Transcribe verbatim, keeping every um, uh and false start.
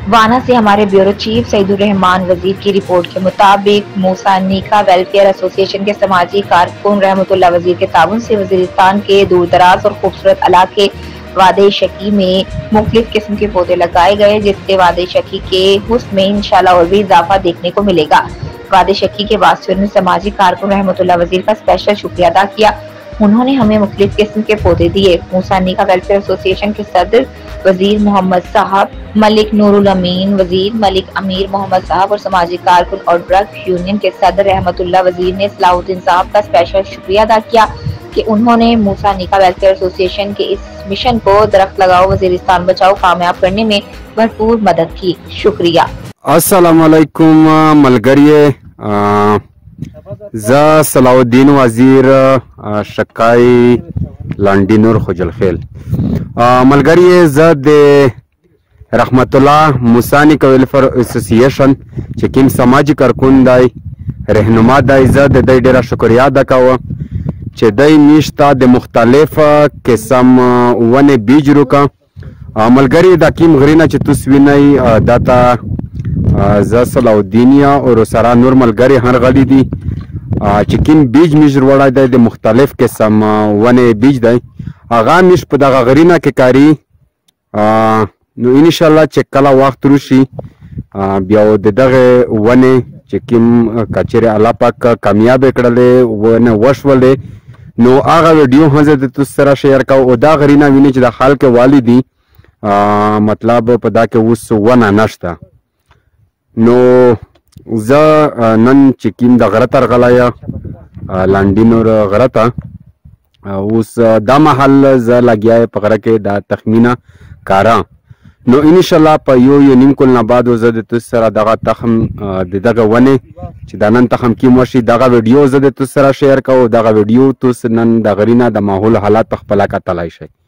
वाना से हमारे ब्यूरो चीफ सईदुर रहमान वजीर की रिपोर्ट के मुताबिक मूसा नीका वेलफेयर एसोसिएशन के समाजी कारकुन रहमतुल्लाह वजीर के ताउन से वजीरिस्तान के दूर दराज और खूबसूरत इलाके वादे शकी में मुख्तलिफ किस्म के पौधे लगाए गए, जिससे वादे शकी के हुस्न में इंशाल्लाह और भी इजाफा देखने को मिलेगा। वादे शकी के वासियों ने समाजी कारकुन रहमतुल्लाह वजीर का स्पेशल शुक्रिया अदा किया। उन्होंने हमें मुख्तलिफ किस्म के पौधे दिए। मूसा नीका वेलफेयर एसोसिएशन के सदर वजीर मोहम्मद साहब, मलिक नूरुल अमीन वजीर, मलिक अमीर मोहम्मद साहब और समाजी कारकुन और ड्रग यूनियन के सदर रहमतुल्लाह वजीर ने सलाहुद्दीन साहब का स्पेशल शुक्रिया अदा किया कि उन्होंने मूसा नीका वेलफेयर एसोसिएशन के इस मिशन को दरख्त लगाओ वजीरिस्तान बचाओ कामयाब करने में भरपूर मदद की। शुक्रिया। अस्सलाम वालेकुम मलगरिये, ज सलाहुद्दीन वजीर शकाई लांडीनूर खुजलखेल मलगरिये ज दे रहमतुल्लाह मूसा नीका वेलफेयर एसोसिएशन چې کوم سماجی کارکون دی رهنما دی، زه د دې ډیره شکریا ادا کوم چې دی میشته د مختلف قسم ونې بیج روکه. ملګري دا کوم غرینه چې تاسو وینئ دا ته زه صلاح الدین او سره نور ملګري هر غلي دي چې کوم بیج میج وړی دی د مختلف قسم ونې بیج دی، هغه میش په دغه غرینه کې کاري. نو انشاءالله چې کله وخت روشي بیا د دغه ونې چې کوم کچېرې الله پاک کامیاب کړلې ونه وشولې نو هغه ویډیو هم زه د تاسو سره شیر کوم. او دا غرینه ویني چې د خلک والی دي، مطلب په دا کې اوس ونه نشته. نو زه نن چې کوم د غره تر غلی لاندینور غره ته اوس دا مهال زه لګیا په غره کې دا تخمینه کاره. نو انشاءالله په یو یو نیم کل نه بعد زه د تاسو سره دغه تخم د دغه ونې چې دا نن تخم کیم وشي دغه ویډیو زه د تاسو سره شیر کوم. دغه ویډیو تاسو نن د غرینه د ماحول حالات په خپله کتلی شئ.